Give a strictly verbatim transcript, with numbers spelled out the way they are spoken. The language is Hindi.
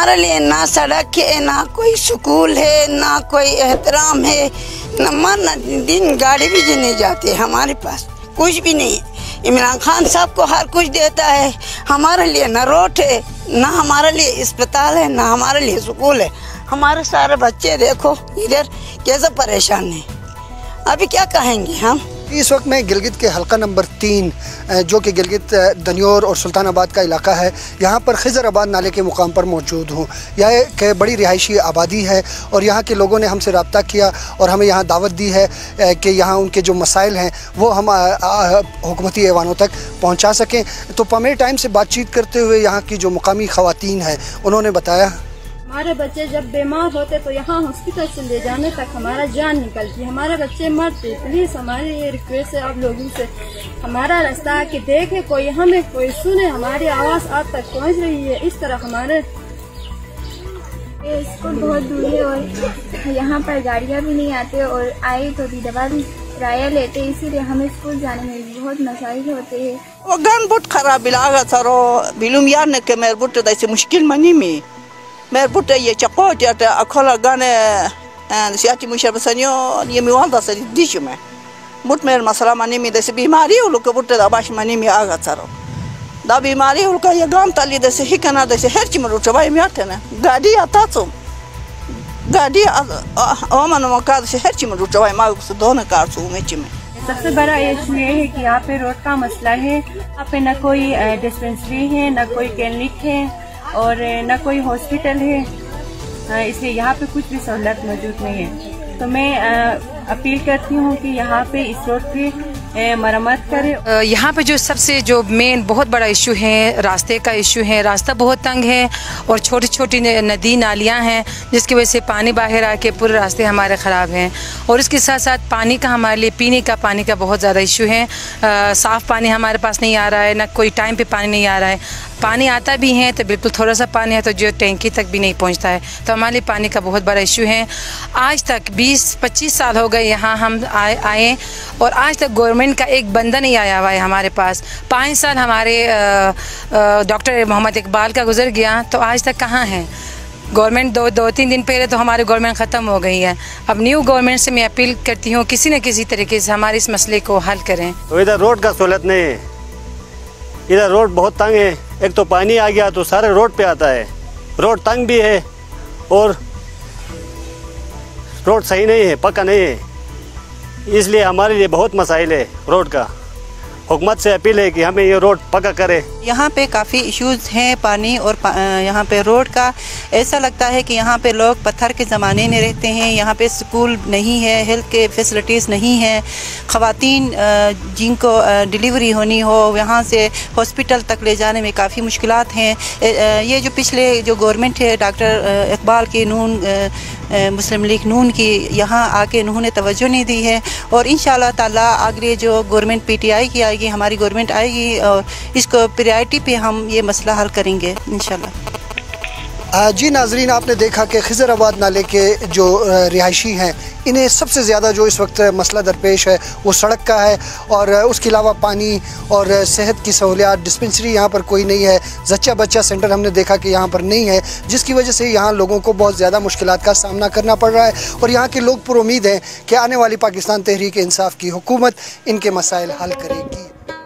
हमारे लिए ना सड़क है, ना कोई स्कूल है, ना कोई एहतराम है, न मन दिन गाड़ी भी नहीं जाती हमारे पास, कुछ भी नहीं है। इमरान खान साहब को हर कुछ देता है, हमारे लिए ना रोड है, ना हमारे लिए अस्पताल है, ना हमारे लिए स्कूल है। हमारे सारे बच्चे देखो इधर कैसे परेशान हैं, अभी क्या कहेंगे हम। इस वक्त मैं गिलगित के हल्का नंबर तीन जो कि गिलगित दनियोर और सुल्तानाबाद का इलाका है, यहाँ पर खिजराबाद नाले के मुकाम पर मौजूद हूँ। यह एक बड़ी रिहायशी आबादी है और यहाँ के लोगों ने हमसे रब्ता किया और हमें यहाँ दावत दी है कि यहाँ उनके जो मसाइल हैं वो हम हुकूमती ऐवानों तक पहुँचा सकें। तो पमेर टाइम से बातचीत करते हुए यहाँ की जो मुकामी ख़वातीन हैं उन्होंने बताया, हमारे बच्चे जब बीमार होते तो यहाँ हॉस्पिटल से ले जाने तक हमारा जान निकलती, हमारे बच्चे मरते। प्लीज हमारी ये रिक्वेस्ट है आप लोगों से, हमारा रास्ता आके देखे, कोई हमें कोई सुने, हमारी आवाज़ आप तक पहुँच रही है। इस तरह हमारे ये स्कूल बहुत दूर है और यहाँ पर गाड़ियाँ भी नहीं आती और आए तो भी दबा भी किराया लेते, इसीलिए हमें स्कूल जाने में बहुत मसाइल होते हैं। वो गन बुट खराब बिलागा सरो बिलुम यार ने के मेरे बुट दैसे मुश्किल मनी में मेरे बुट ये चकोट या अखला गाने सियाची मुशर बसनियो ये मिवाल दा सरी दिश में बुट मेरे मसला मनी में दैसे बीमारी हो लोग बुट दबाश मनी में आगा सरो दा बीमारी हो का ये गाम ताली दैसे ही करना दैसे हर चीज में रुचवाई में आते ना गाड़ी आता तो गाड़ी अमन मौका से हर चीज में रुचवाई मार से दोनों कार सु में में सबसे बड़ा इशू ये है कि यहाँ पे रोड का मसला है, यहाँ पे न कोई डिस्पेंसरी है, न कोई क्लिनिक है और न कोई हॉस्पिटल है, इसलिए यहाँ पे कुछ भी सहूलत मौजूद नहीं है। तो मैं अपील करती हूँ कि यहाँ पे इस रोड की मरम्मत करें। यहाँ पे जो सबसे जो मेन बहुत बड़ा इशू है रास्ते का इशू है, रास्ता बहुत तंग है और छोटी छोटी नदी नालियाँ हैं जिसकी वजह से पानी बाहर आके पूरे रास्ते हमारे ख़राब हैं और इसके साथ साथ पानी का हमारे लिए पीने का पानी का बहुत ज़्यादा इशू है। साफ़ पानी हमारे पास नहीं आ रहा है, ना कोई टाइम पे पानी नहीं आ रहा है, पानी आता भी है तो बिल्कुल थोड़ा सा पानी है तो जो टैंकी तक भी नहीं पहुंचता है, तो हमारे लिए पानी का बहुत बड़ा इशू है। आज तक बीस पच्चीस साल हो गए यहाँ हम आए आए और आज तक गवर्नमेंट का एक बंदा नहीं आया हुआ है हमारे पास। पाँच साल हमारे डॉक्टर मोहम्मद इकबाल का गुजर गया तो आज तक कहाँ हैं गवर्नमेंट। दो दो तीन दिन पहले तो हमारी गवर्नमेंट ख़त्म हो गई है। अब न्यू गवर्नमेंट से मैं अपील करती हूँ किसी न किसी तरीके से हमारे इस मसले को हल करें। तो इधर रोड का सहूलत नहीं है, इधर रोड बहुत तंग है, एक तो पानी आ गया तो सारे रोड पे आता है, रोड तंग भी है और रोड सही नहीं है, पक्का नहीं है, इसलिए हमारे लिए बहुत मसाइल है रोड का। हुकूमत से अपील है कि हमें ये रोड पक्का करे। यहाँ पे काफ़ी इश्यूज हैं पानी और पा, यहाँ पे रोड का। ऐसा लगता है कि यहाँ पे लोग पत्थर के ज़माने में रहते हैं, यहाँ पे स्कूल नहीं है, हेल्थ के फैसिलिटीज़ नहीं है, ख़वातीन जिनको डिलीवरी होनी हो यहाँ से हॉस्पिटल तक ले जाने में काफ़ी मुश्किलात हैं। ये जो पिछले जो गवर्नमेंट है डॉक्टर इकबाल की नून मुस्लिम लीग नून की यहाँ आके उन्होंने तवज्जो नहीं दी है और इंशाअल्लाह ताला आगे जो गवर्नमेंट पीटीआई की आएगी, हमारी गवर्नमेंट आएगी और इसको प्रायोरिटी पे हम ये मसला हल करेंगे इंशाअल्लाह। जी नाजरीन, आपने देखा कि खिजराबाद नाले के जो रिहायशी हैं इन्हें सबसे ज़्यादा जो इस वक्त मसला दरपेश है वो सड़क का है और उसके अलावा पानी और सेहत की सहूलियात, डिस्पेंसरी यहाँ पर कोई नहीं है, जच्चा बच्चा सेंटर हमने देखा कि यहाँ पर नहीं है, जिसकी वजह से यहाँ लोगों को बहुत ज़्यादा मुश्किलात का सामना करना पड़ रहा है और यहाँ के लोग पुरुमीद हैं कि आने वाली पाकिस्तान तहरीक इंसाफ की हुकूमत इनके मसाइल हल करेगी।